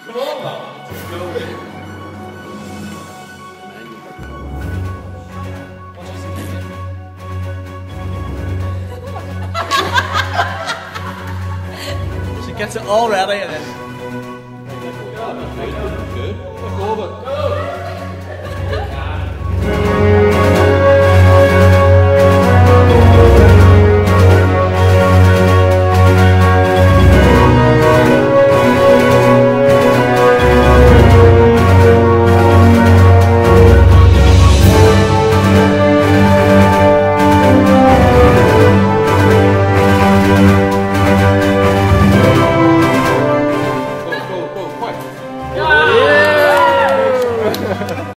Come on, man. Let's go. She gets it all ready and then. Good. Look over.